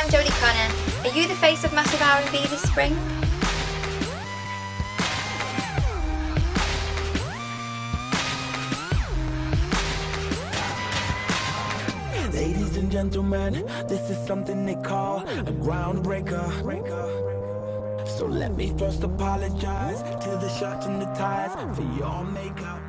I'm Jodie Connor. Are you the face of Massive R&B this spring? Ladies and gentlemen, this is something they call a groundbreaker. So let me first apologize to the shirts and the ties for your makeup.